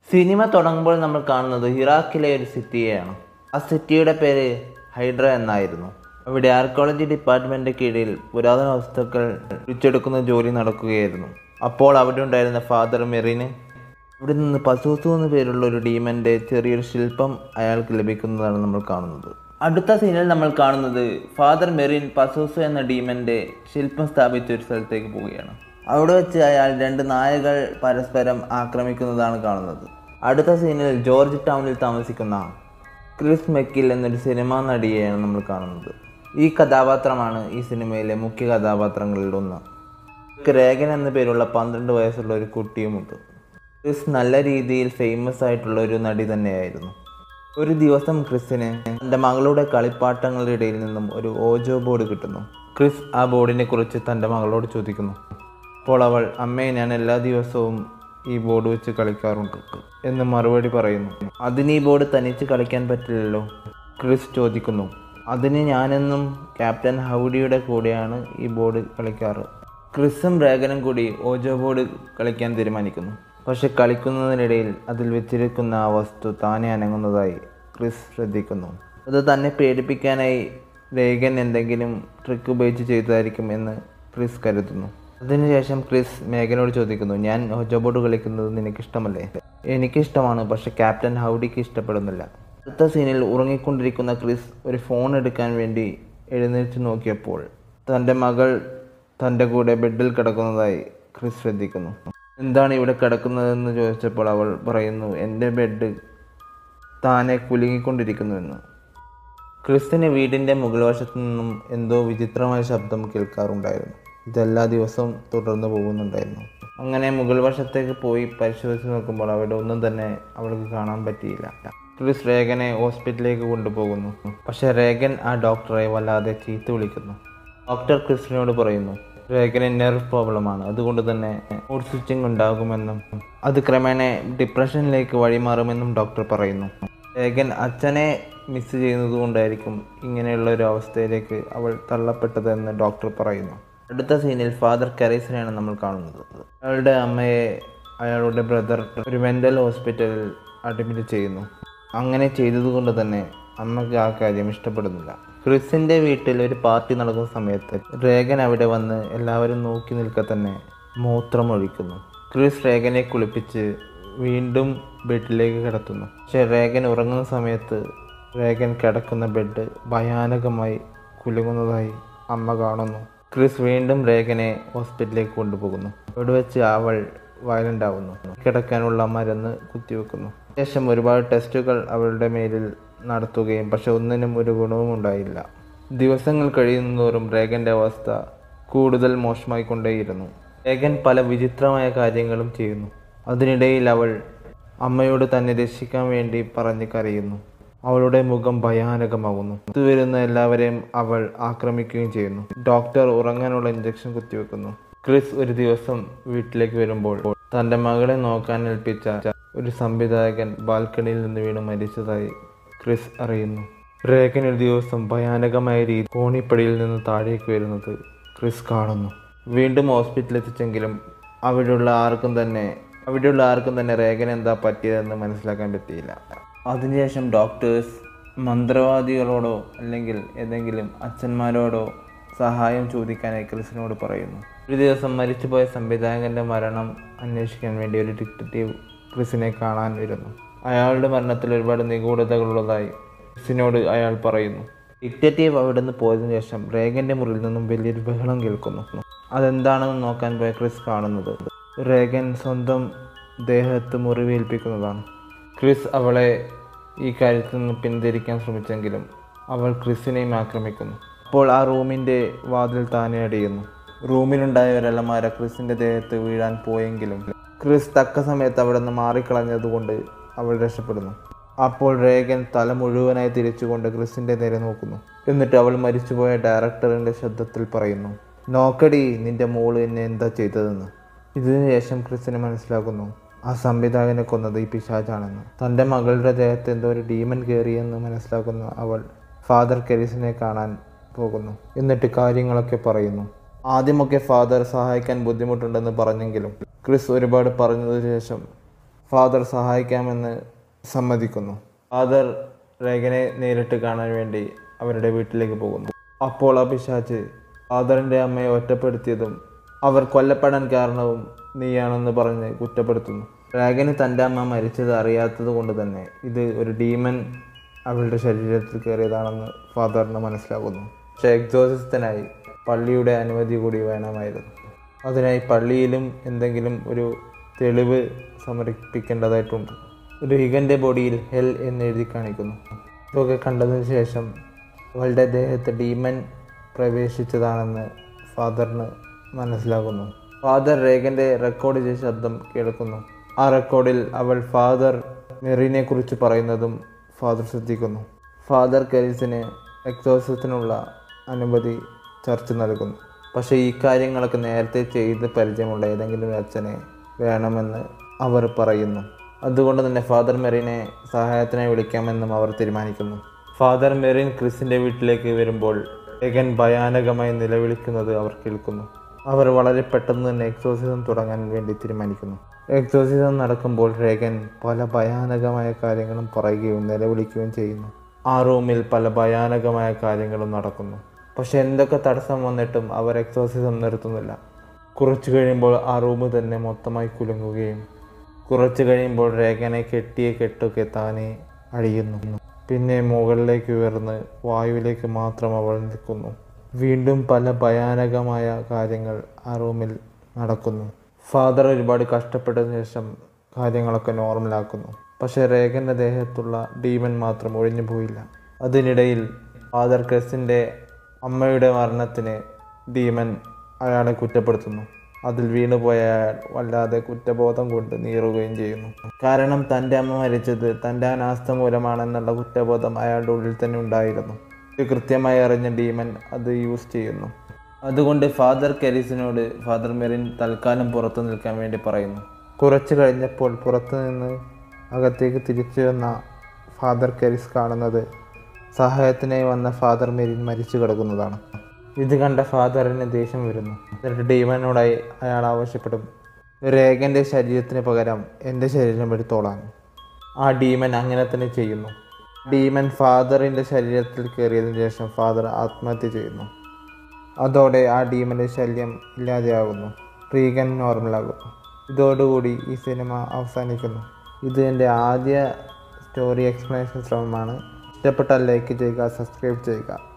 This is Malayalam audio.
സിനിമ തുടങ്ങുമ്പോൾ നമ്മൾ കാണുന്നത് ഇറാഖിലെ ഒരു സിറ്റിയെയാണ്. ആ സിറ്റിയുടെ പേര് ഹൈഡ്ര എന്നായിരുന്നു. അവിടെ ആർക്കോളജി ഡിപ്പാർട്ട്മെൻറ്റിൻ്റെ കീഴിൽ പുരാതന വസ്തുക്കൾ പിടിച്ചെടുക്കുന്ന ജോലി നടക്കുകയായിരുന്നു. അപ്പോൾ അവിടെ ഉണ്ടായിരുന്ന ഫാദർ മെറിന് ഇവിടെ നിന്ന് പസൂസു എന്ന പേരുള്ള ഒരു ഡീമൻ്റെ ചെറിയൊരു ശില്പം അയാൾക്ക് ലഭിക്കുന്നതാണ് നമ്മൾ കാണുന്നത്. അടുത്ത സീനിൽ നമ്മൾ കാണുന്നത് ഫാദർ മെറിൻ പസൂസു എന്ന ഡീമൻ്റെ ശില്പം സ്ഥാപിച്ച ഒരു സ്ഥലത്തേക്ക് പോവുകയാണ്. അവിടെ വെച്ച് അയാൾ 2 നായകൾ പരസ്പരം ആക്രമിക്കുന്നതാണ് കാണുന്നത്. അടുത്ത സീനിൽ ജോർജ് ടൗണിൽ താമസിക്കുന്ന ക്രിസ് മെക്കിൽ എന്നൊരു സിനിമാ നടിയെയാണ് നമ്മൾ കാണുന്നത്. ഈ കഥാപാത്രമാണ് ഈ സിനിമയിലെ മുഖ്യ കഥാപാത്രങ്ങളിലൊന്ന്. റേഗൻ എന്ന പേരുള്ള 12 വയസ്സുള്ള ഒരു കുട്ടിയുമുണ്ട്. ക്രിസ് നല്ല രീതിയിൽ ഫേമസ് ആയിട്ടുള്ള ഒരു നടി തന്നെയായിരുന്നു. ഒരു ദിവസം ക്രിസിന് തൻ്റെ മകളുടെ കളിപ്പാട്ടങ്ങളുടെ ഇടയിൽ നിന്നും ഒരു ഓജോ ബോർഡ് കിട്ടുന്നു. ക്രിസ് ആ ബോർഡിനെ കുറിച്ച് തൻ്റെ മകളോട് ചോദിക്കുന്നു. അപ്പോൾ അവൾ, അമ്മേ, ഞാൻ എല്ലാ ദിവസവും ഈ ബോർഡ് വെച്ച് കളിക്കാറുണ്ട് എന്ന് മറുപടി പറയുന്നു. അതിന് ഈ ബോർഡ് തനിച്ച് കളിക്കാൻ പറ്റില്ലല്ലോ? ക്രിസ് ചോദിക്കുന്നു. അതിന് ഞാനെന്നും ക്യാപ്റ്റൻ ഹൗഡിയുടെ കൂടെയാണ് ഈ ബോർഡ് കളിക്കാറ്. ക്രിസും റേഗനും കൂടി ഓജോ ബോർഡ് കളിക്കാൻ തീരുമാനിക്കുന്നു. പക്ഷെ കളിക്കുന്നതിനിടയിൽ അതിൽ വെച്ചിരിക്കുന്ന ആ വസ്തു താനെ അനങ്ങുന്നതായി ക്രിസ് ശ്രദ്ധിക്കുന്നു. അത് തന്നെ പേടിപ്പിക്കാനായി റേഗൻ എന്തെങ്കിലും ട്രിക്ക് ഉപയോഗിച്ച് ചെയ്തതായിരിക്കും എന്ന് ക്രിസ് കരുതുന്നു. അതിനുശേഷം ക്രിസ് മേഗനോട് ചോദിക്കുന്നു, ഞാൻ ഓജോ ബോർഡ് കളിക്കുന്നത് നിനക്കിഷ്ടമല്ലേ? എനിക്കിഷ്ടമാണ്, പക്ഷെ ക്യാപ്റ്റൻ ഹൗഡിക്ക് ഇഷ്ടപ്പെടുന്നില്ല. അടുത്ത സീനിൽ ഉറങ്ങിക്കൊണ്ടിരിക്കുന്ന ക്രിസ് ഒരു ഫോൺ എടുക്കാൻ വേണ്ടി എഴുന്നേറ്റ് നോക്കിയപ്പോൾ തൻ്റെ മകൾ തൻ്റെ കൂടെ ബെഡിൽ കിടക്കുന്നതായി ക്രിസ് ശ്രദ്ധിക്കുന്നു. എന്താണ് ഇവിടെ കിടക്കുന്നതെന്ന് ചോദിച്ചപ്പോൾ അവൾ പറയുന്നു, എൻ്റെ ബെഡ് താനെ കുലുങ്ങിക്കൊണ്ടിരിക്കുന്നുവെന്ന്. ക്രിസിന് വീടിൻ്റെ മുകൾ വശത്തു നിന്നും എന്തോ വിചിത്രമായ ശബ്ദം കേൾക്കാറുണ്ടായിരുന്നു. ഇതെല്ലാ ദിവസവും തുടർന്ന് പോകുന്നുണ്ടായിരുന്നു. അങ്ങനെ മുകൾ വശത്തേക്ക് പോയി പരിശോധിച്ച് നോക്കുമ്പോൾ അവിടെ ഒന്നും തന്നെ അവൾക്ക് കാണാൻ പറ്റിയില്ല. ക്രിസ് റേഗനെ ഹോസ്പിറ്റലിലേക്ക് കൊണ്ടുപോകുന്നു. പക്ഷേ റേഗൻ ആ ഡോക്ടറെ വല്ലാതെ ചീത്ത വിളിക്കുന്നു. ഡോക്ടർ ക്രിസിനോട് പറയുന്നു, റേഗന് നെർവ് പ്രോബ്ലമാണ്, അതുകൊണ്ട് തന്നെ മൂഡ് സ്വിച്ചിങ് ഉണ്ടാകുമെന്നും അത് ക്രമേണ ഡിപ്രഷനിലേക്ക് വഴിമാറുമെന്നും ഡോക്ടർ പറയുന്നു. റേഗൻ അച്ഛനെ മിസ് ചെയ്യുന്നത് കൊണ്ടായിരിക്കും ഇങ്ങനെയുള്ള ഒരു അവസ്ഥയിലേക്ക് അവൾ തള്ളപ്പെട്ടതെന്ന് ഡോക്ടർ പറയുന്നു. അടുത്ത സീനിൽ ഫാദർ കരീസിനെയാണ് നമ്മൾ കാണുന്നത്. അയാളുടെ അമ്മയെ അയാളുടെ ബ്രദർ ഒരു മെൻ്റൽ ഹോസ്പിറ്റലിൽ അഡ്മിറ്റ് ചെയ്യുന്നു. അങ്ങനെ ചെയ്തതുകൊണ്ട് തന്നെ അമ്മയ്ക്ക് ആ കാര്യം ഇഷ്ടപ്പെടുന്നില്ല. ക്രിസിൻ്റെ വീട്ടിൽ ഒരു പാർട്ടി നടക്കുന്ന സമയത്ത് റേഗൻ അവിടെ വന്ന് എല്ലാവരും നോക്കി നിൽക്കെ തന്നെ മൂത്രമൊഴിക്കുന്നു. ക്രിസ് റേഗനെ കുളിപ്പിച്ച് വീണ്ടും ബെഡിലേക്ക് കിടത്തുന്നു. പക്ഷേ റേഗൻ ഉറങ്ങുന്ന സമയത്ത് റേഗൻ കിടക്കുന്ന ബെഡ് ഭയാനകമായി കുലുങ്ങുന്നതായി അമ്മ കാണുന്നു. ക്രിസ് വീണ്ടും റേഗനെ ഹോസ്പിറ്റലിലേക്ക് കൊണ്ടുപോകുന്നു. അവിടെ വെച്ച് അവൾ വയലൻ്റ് ആവുന്നു. കിടക്കാനുള്ള മരുന്ന് കുത്തിവെക്കുന്നു. ശേഷം ഒരുപാട് ടെസ്റ്റുകൾ അവളുടെ മേലിൽ നടത്തുകയും പക്ഷെ ഒന്നിനും ഒരു ഗുണവും ഉണ്ടായില്ല. ദിവസങ്ങൾ കഴിയുന്നതോറും റേഗൻ്റെ അവസ്ഥ കൂടുതൽ മോശമായിക്കൊണ്ടേയിരുന്നു. റേഗൻ പല വിചിത്രമായ കാര്യങ്ങളും ചെയ്യുന്നു. അതിനിടയിൽ അവൾ അമ്മയോട് തന്നെ രക്ഷിക്കാൻ വേണ്ടി പറഞ്ഞ് കരയുന്നു. അവളുടെ മുഖം ഭയാനകമാകുന്നു. വരുന്ന എല്ലാവരെയും അവൾ ആക്രമിക്കുകയും ചെയ്യുന്നു. ഡോക്ടർ ഉറങ്ങാനുള്ള ഇഞ്ചക്ഷൻ കുത്തിവെക്കുന്നു. ക്രിസ് ഒരു ദിവസം വീട്ടിലേക്ക് വരുമ്പോൾ തൻ്റെ മകളെ നോക്കാൻ ഏൽപ്പിച്ച ഒരു സംവിധായകൻ ബാൽക്കണിയിൽ നിന്ന് വീണ് മരിച്ചതായി ക്രിസ് അറിയുന്നു. റേഗൻ ഒരു ദിവസം ഭയാനകമായ രീതി കോണിപ്പടിയിൽ നിന്ന് താഴേക്ക് വരുന്നത് ക്രിസ് കാണുന്നു. വീണ്ടും ഹോസ്പിറ്റലിൽ എത്തിച്ചെങ്കിലും അവിടെയുള്ള ആർക്കും തന്നെ റേഗൻ എന്താ പറ്റിയതെന്ന് മനസ്സിലാക്കാൻ പറ്റിയില്ല. അതിനുശേഷം ഡോക്ടേഴ്സ് മന്ത്രവാദികളോടോ അല്ലെങ്കിൽ ഏതെങ്കിലും അച്ഛന്മാരോടോ സഹായം ചോദിക്കാനായി ക്രിസിനോട് പറയുന്നു. ഒരു ദിവസം മരിച്ചുപോയ സംവിധായകൻ്റെ മരണം അന്വേഷിക്കാൻ വേണ്ടി ഒരു ഡിറ്റക്റ്റീവ് ക്രിസിനെ കാണാൻ വരുന്നു. അയാളുടെ മരണത്തിൽ ഒരുപാട് നിഗൂഢതകളുള്ളതായി ക്രിസിനോട് അയാൾ പറയുന്നു. ഡിറ്റക്റ്റീവ് അവിടെ നിന്ന് പോയതിനു ശേഷം റേഗൻ്റെ മുറിയിൽ നിന്നും വലിയൊരു ബഹളം കേൾക്കുന്നു. അതെന്താണെന്ന് നോക്കാൻ പോയ ക്രിസ് കാണുന്നത് റേഗൻ സ്വന്തം ദേഹത്ത് മുറിവേൽപ്പിക്കുന്നതാണ്. ക്രിസ് അവളെ ഈ കാര്യത്തിൽ നിന്ന് പിന്തിരിക്കാൻ ശ്രമിച്ചെങ്കിലും അവൾ ക്രിസിനെയും ആക്രമിക്കുന്നു. അപ്പോൾ ആ റൂമിൻ്റെ വാതിൽ താനെ അടിയുന്നു. റൂമിലുണ്ടായവരെല്ലാമാര ക്രിസിൻ്റെ ദേഹത്ത് വീഴാൻ പോയെങ്കിലും ക്രിസ് തക്ക സമയത്ത് അവിടെ നിന്ന് മാറിക്കളഞ്ഞതുകൊണ്ട് അവൾ രക്ഷപ്പെടുന്നു. അപ്പോൾ റേഗൻ തല മുഴുവനായി തിരിച്ചുകൊണ്ട് ക്രിസിൻ്റെ നേരെ നോക്കുന്നു. എന്നിട്ട് അവൾ മരിച്ചുപോയ ഡയറക്ടറിൻ്റെ ശബ്ദത്തിൽ പറയുന്നു, നോക്കടി, നിന്റെ മോള് എന്നെ എന്താ ചെയ്തതെന്ന്. ഇതിനുശേഷം ക്രിസിന് മനസ്സിലാക്കുന്നു ആ സംവിധായകനെ കൊന്നത് ഈ പിശാചാണെന്ന്. തൻ്റെ മകളുടെ ദേഹത്ത് എന്തോ ഒരു ഡീമൻ കയറിയെന്ന് മനസ്സിലാക്കുന്ന അവൾ ഫാദർ കരീസിനെ കാണാൻ പോകുന്നു. എന്നിട്ട് കാര്യങ്ങളൊക്കെ പറയുന്നു. ആദ്യമൊക്കെ ഫാദർ സഹായിക്കാൻ ബുദ്ധിമുട്ടുണ്ടെന്ന് പറഞ്ഞെങ്കിലും ക്രിസ് ഒരുപാട് പറഞ്ഞതിനു ശേഷം ഫാദർ സഹായിക്കാമെന്ന് സമ്മതിക്കുന്നു. ഫാദർ റേഗനെ നേരിട്ട് കാണാൻ വേണ്ടി അവരുടെ വീട്ടിലേക്ക് പോകുന്നു. അപ്പോൾ ആ പിശാച് ഫാദറിൻ്റെ അമ്മയെ ഒറ്റപ്പെടുത്തിയതും അവർ കൊല്ലപ്പെടാൻ കാരണവും നീയാണെന്ന് പറഞ്ഞ് കുറ്റപ്പെടുത്തുന്നു. റേഗന് തൻ്റെ അമ്മ മരിച്ചത് അറിയാത്തത് കൊണ്ട് തന്നെ ഇത് ഒരു ഡീമൻ അവളുടെ ശരീരത്തിൽ കയറിയതാണെന്ന് ഫാദറിന് മനസ്സിലാകുന്നു. പക്ഷേ എക്സോർസിസ്റ്റിനായി പള്ളിയുടെ അനുമതി കൂടി വേണമായിരുന്നു. അതിനായി പള്ളിയിലും എന്തെങ്കിലും ഒരു തെളിവ് സമർപ്പിക്കേണ്ടതായിട്ടുണ്ട്. ഒരു ഹിഗൻ്റെ ബോഡിയിൽ ഹെൽ എന്ന് എഴുതി കാണിക്കുന്നു. ഇതൊക്കെ കണ്ടതിന് ശേഷം അവളുടെ ദേഹത്ത് ഡീമൻ പ്രവേശിച്ചതാണെന്ന് ഫാദറിന് മനസ്സിലാകുന്നു. ഫാദർ റേഗൻ്റെ റെക്കോർഡ് ചെയ്ത ശബ്ദം കേൾക്കുന്നു. ആ റെക്കോർഡിൽ അവൾ ഫാദർ മെറിനെ കുറിച്ച് പറയുന്നതും ഫാദർ ശ്രദ്ധിക്കുന്നു. ഫാദർ കെരിസിന് എക്സോർസിസ്റ്റിനുള്ള അനുമതി ചർച്ച് നൽകുന്നു. പക്ഷേ ഈ കാര്യങ്ങളൊക്കെ നേരത്തെ ചെയ്ത് പരിചയമുള്ള ഏതെങ്കിലും അച്ഛനെ വേണമെന്ന് അവർ പറയുന്നു. അതുകൊണ്ട് തന്നെ ഫാദർ മെറിനെ സഹായത്തിനായി വിളിക്കാമെന്നും അവർ തീരുമാനിക്കുന്നു. ഫാദർ മെറിൻ ക്രിസിൻ്റെ വീട്ടിലേക്ക് വരുമ്പോൾ റേഗൻ ഭയാനകമായി നിലവിളിക്കുന്നത് അവർ കേൾക്കുന്നു. അവർ വളരെ പെട്ടെന്ന് തന്നെ എക്സോർസിസം തുടങ്ങാൻ വേണ്ടി തീരുമാനിക്കുന്നു. എക്സോർസിസം നടക്കുമ്പോൾ റേഗൻ പല ഭയാനകമായ കാര്യങ്ങളും പറയുകയും നിലവിളിക്കുകയും ചെയ്യുന്നു. ആ റൂമിൽ പല ഭയാനകമായ കാര്യങ്ങളും നടക്കുന്നു. പക്ഷെ എന്തൊക്കെ തടസ്സം വന്നിട്ടും അവർ എക്സോർസിസം നിർത്തുന്നില്ല. കുറച്ചു കഴിയുമ്പോൾ ആ റൂം തന്നെ മൊത്തമായി കുലുങ്ങുകയും കുറച്ച് കഴിയുമ്പോൾ റേഗനെ കെട്ടിയ കെട്ടൊക്കെ താനെ അഴിയുന്നു. പിന്നെ മുകളിലേക്ക് ഉയർന്ന് വായുവിലേക്ക് മാത്രം അവൾ നിൽക്കുന്നു. വീണ്ടും പല ഭയാനകമായ കാര്യങ്ങൾ ആ റൂമിൽ നടക്കുന്നു. ഫാദർ ഒരുപാട് കഷ്ടപ്പെട്ടതിന് ശേഷം കാര്യങ്ങളൊക്കെ നോർമലാക്കുന്നു. പക്ഷേ റേഗൻ്റെ ദേഹത്തുള്ള ഡീമൻ മാത്രം ഒഴിഞ്ഞു പോയില്ല. അതിനിടയിൽ ഫാദർ ക്രിസിൻ്റെ അമ്മയുടെ മരണത്തിന് ഡീമൻ അയാളെ കുറ്റപ്പെടുത്തുന്നു. അതിൽ വീണുപോയ അയാൾ വല്ലാതെ കുറ്റബോധം കൊണ്ട് നീറുകയും ചെയ്യുന്നു. കാരണം തൻ്റെ അമ്മ മരിച്ചത് തൻ്റെ അനാസ്ഥ മൂലമാണെന്നുള്ള കുറ്റബോധം അയാളുടെ ഉള്ളിൽ തന്നെ ഉണ്ടായിരുന്നു. ഇത് കൃത്യമായി അറിഞ്ഞ ഡീമൻ അത് യൂസ് ചെയ്യുന്നു. അതുകൊണ്ട് ഫാദർ കെരിസിനോട് ഫാദർ മെറിൻ തൽക്കാലം പുറത്തു നിൽക്കാൻ വേണ്ടി പറയുന്നു. കുറച്ച് കഴിഞ്ഞപ്പോൾ പുറത്തു നിന്ന് അകത്തേക്ക് തിരിച്ചു വന്ന ഫാദർ കെരിസ് കാണുന്നത് സഹായത്തിനായി വന്ന ഫാദർ മെറിൻ മരിച്ചു കിടക്കുന്നതാണ്. ഇത് കണ്ട ഫാദറിന് ദേഷ്യം വരുന്നു. എന്നിട്ട് ഡീമനോടായി അയാൾ ആവശ്യപ്പെടും, റേഗൻ്റെ ശരീരത്തിന് പകരം എൻ്റെ ശരീരം എടുത്തോളാൻ. ആ ഡീമൻ അങ്ങനെ തന്നെ ചെയ്യുന്നു. ഡീമൻ ഫാദറിൻ്റെ ശരീരത്തിൽ കയറിയതിനു ശേഷം ഫാദർ ആത്മഹത്യ ചെയ്യുന്നു. അതോടെ ആ ഡീമൻ്റെ ശല്യം ഇല്ലാതെയാകുന്നു. റീഗൻ നോർമലാകുന്നു. ഇതോടുകൂടി ഈ സിനിമ അവസാനിക്കുന്നു. ഇത് എൻ്റെ ആദ്യ സ്റ്റോറി എക്സ്പ്ലനേഷൻ ശ്രമമാണ്. ഇഷ്ടപ്പെട്ടാൽ ലൈക്ക് ചെയ്യുക, സബ്സ്ക്രൈബ് ചെയ്യുക.